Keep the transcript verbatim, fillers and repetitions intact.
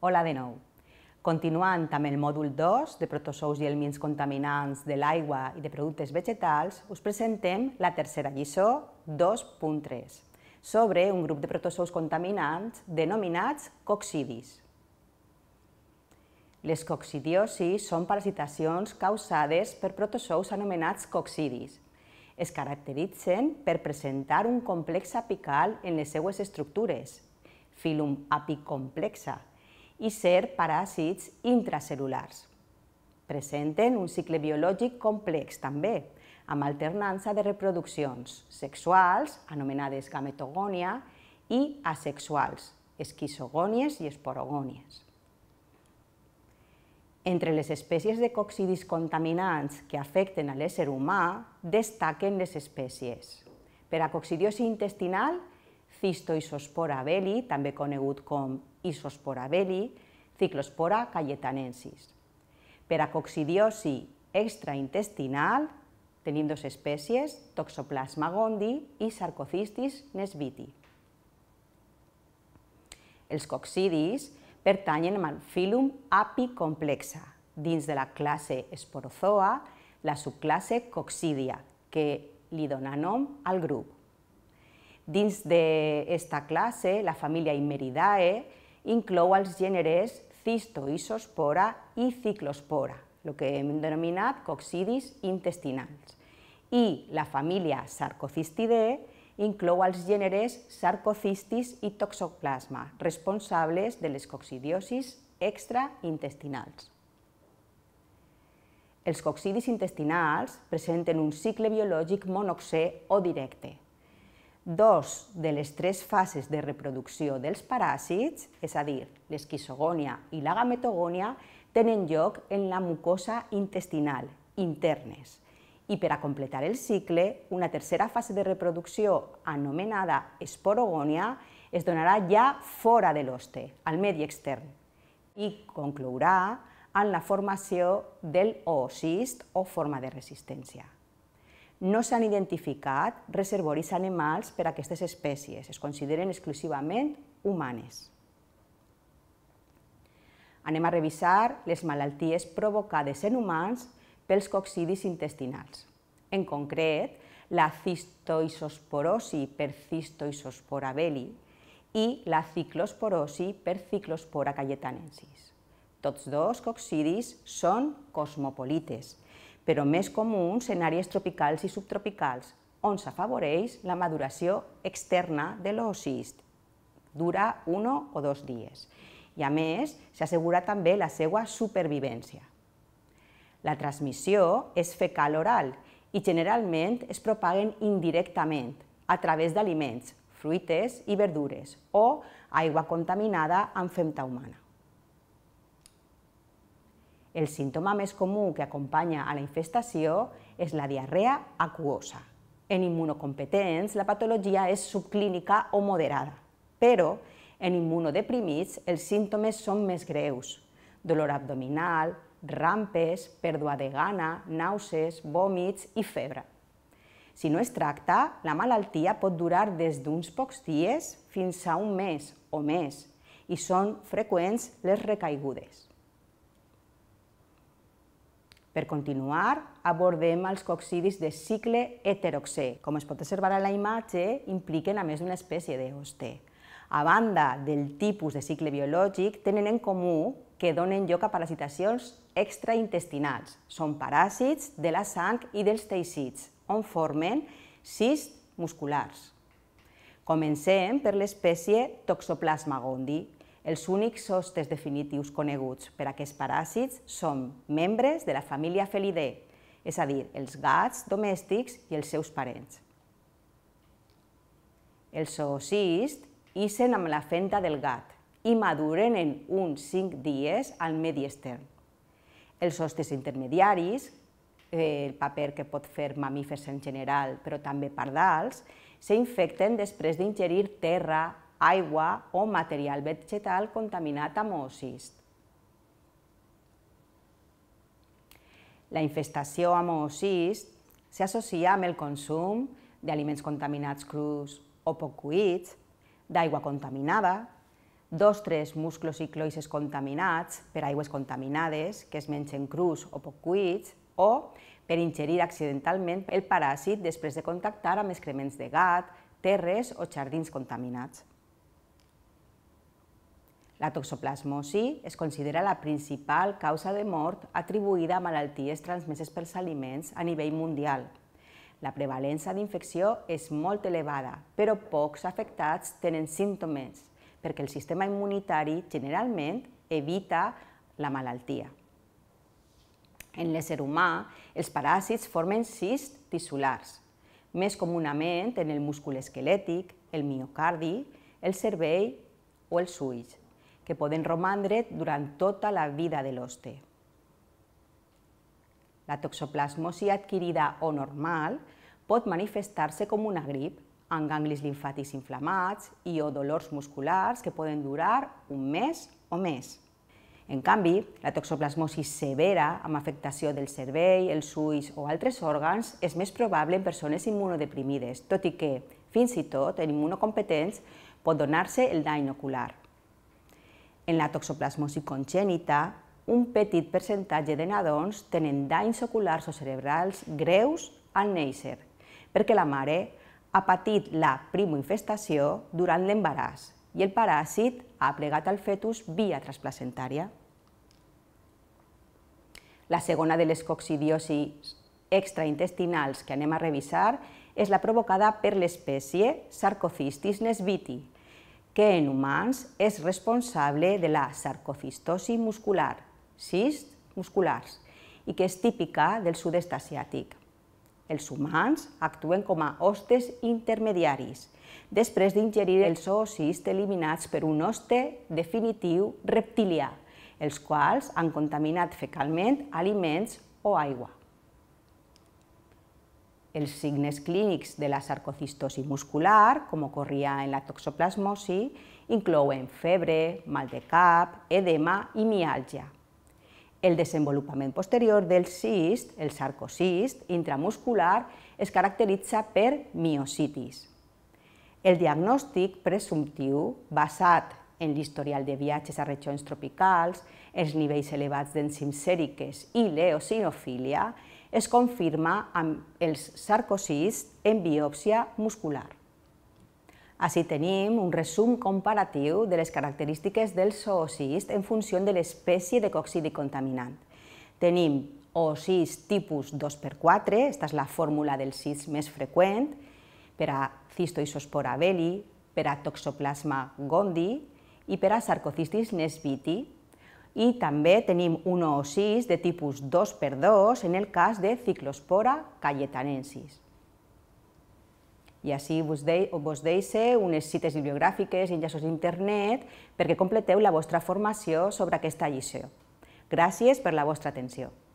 Hola de nou. Continuant amb el mòdul dos de protozous i helmints contaminants de l'aigua i de productes vegetals, us presentem la tercera lliçó dos punt tres sobre un grup de protozous contaminants denominats coccidis. Les coccidiosis són parasitacions causades per protozous anomenats coccidis. Es caracteritzen per presentar un complex apical en les seues estructures, fílum apicomplexa, i ser paràsits intracel·lulars. Presenten un cicle biològic complex també, amb alternança de reproduccions sexuals, anomenades gametogònia, i asexuals, esquizogònies i esporogònies. Entre les espècies de coccidis contaminants que afecten a l'ésser humà, destaquen les espècies. Per a coccidiosi intestinal, Cistoisospora belli, també conegut com Isospora belli, Cyclospora cayetanensis. Per a coccidiosi extraintestinal, tenim dues espècies, Toxoplasma gondii i Sarcocystis nesbiti. Els coccidis pertanyen al fílum apicomplexa, dins de la classe Sporozoa, la subclasse Coccidia, que li dona nom al grup. Dins d'esta classe, la família Eimeridae inclou els gèneres Cistoisospora i Cyclospora, el que hem denominat coccidis intestinals. I la família Sarcocystidae inclou els gèneres Sarcocystis i Toxoplasma, responsables de les coccidiosis extraintestinals. Els coccidis intestinals presenten un cicle biològic monoxè o directe. Dos de les tres fases de reproducció dels paràsits, és a dir, l'esquizogònia i la gametogònia, tenen lloc en la mucosa intestinal, internes, i per a completar el cicle, una tercera fase de reproducció, anomenada esporogònia, es donarà ja fora de l'hoste, al medi extern, i conclourà en la formació del oocist o forma de resistència. No s'han identificat reservoris animals per a aquestes espècies, es consideren exclusivament humanes. Anem a revisar les malalties provocades en humans pels coccidis intestinals. En concret, la cistoisosporosi per Cistoisospora belli i la ciclosporosi per Cyclospora cayetanensis. Tots dos coccidis són cosmopolites, però més comuns en àrees tropicals i subtropicals, on s'afavoreix la maduració externa de l'oocist. Dura un o dos dies. I a més, s'assegura també la seva supervivència. La transmissió és fecal-oral i generalment es propaguen indirectament a través d'aliments, fruites i verdures o aigua contaminada amb femta humana. El símptoma més comú que acompanya a la infestació és la diarrea aquosa. En immunocompetents, la patologia és subclínica o moderada, però en immunodeprimits els símptomes són més greus: dolor abdominal, rampes, pèrdua de gana, nàusees, vòmits i febre. Si no es tracta, la malaltia pot durar des d'uns pocs dies fins a un mes o més i són freqüents les recaigudes. Per continuar, abordem els coccidis de cicle heteroxè. Com es pot observar a la imatge, impliquen a més d'una espècie de hoste. A banda del tipus de cicle biològic, tenen en comú que donen lloc a parasitacions extraintestinals. Són paràsits de la sang i dels teixits, on formen cists musculars. Comencem per l'espècie Toxoplasma gondii. Els únics hostes definitius coneguts per a aquests paràsits són membres de la família Felidae, és a dir, els gats domèstics i els seus parents. Els zoocists ixen amb la femta del gat i maduren en uns cinc dies al medi extern. Els hostes intermediaris, el paper que pot fer mamífers en general, però també pardals, s'infecten després d'ingerir terra, aigua o material vegetal contaminat amb oocist. La infestació amb oocist s'associa amb el consum d'aliments contaminats crus o poc cuits, d'aigua contaminada, dos tres musclos i cloïsses contaminats per aigües contaminades que es mengen crus o poc cuits, o per ingerir accidentalment el paràsit després de contactar amb excrements de gat, terres o jardins contaminats. La toxoplasmosi es considera la principal causa de mort atribuïda a malalties transmeses pels aliments a nivell mundial. La prevalença d'infecció és molt elevada, però pocs afectats tenen símptomes, perquè el sistema immunitari generalment evita la malaltia. En l'ésser humà, els paràsits formen cists tissulars, més comunament en el múscul esquelètic, el miocardi, el cervell o els ulls, que poden romandre durant tota la vida de l'hoste. La toxoplasmosi adquirida o normal pot manifestar-se com una grip, amb ganglis limfàtics inflamats i o dolors musculars que poden durar un mes o més. En canvi, la toxoplasmosi severa, amb afectació del cervell, els ulls o altres òrgans, és més probable en persones immunodeprimides, tot i que, fins i tot, en immunocompetents pot donar-se el dany ocular. En la toxoplasmosi congènita, un petit percentatge de nadons tenen danys oculars o cerebrals greus al néixer, perquè la mare ha patit la primoinfestació durant l'embaràs i el paràsit ha plegat al fetus via transplacentària. La segona de les coccidiosis extraintestinals que anem a revisar és la provocada per l'espècie Sarcocystis nesbiti, que en humans és responsable de la sarcocistosi muscular, cists musculars, i que és típica del sud-est asiàtic. Els humans actuen com a hostes intermediaris, després d'ingerir els zoocists eliminats per un hoste definitiu reptilià, els quals han contaminat fecalment aliments o aigua. Els signes clínics de la sarcocistosi muscular, com ocorria en la toxoplasmosi, inclouen febre, mal de cap, edema i miàlgia. El desenvolupament posterior del cist, el sarcocist intramuscular, es caracteritza per miositis. El diagnòstic presumptiu, basat en l'historial de viatges a regions tropicals, els nivells elevats d'enzims sèriques i l'eosinofília, es confirma amb els sarcocists en biòpsia muscular. Així tenim un resum comparatiu de les característiques del zoocist en funció de l'espècie de coccidi contaminant. Tenim oocist tipus dos per quatre, aquesta és la fórmula del cist més freqüent, per a Cystoisospora belli, per a Toxoplasma gondii i per a Sarcocystis nesbiti. I també tenim un oocist de tipus dos per dos en el cas de Cyclospora cayetanensis. I així vos deixo unes cites bibliogràfiques i enllaços d'internet perquè completeu la vostra formació sobre aquesta lliçó. Gràcies per la vostra atenció.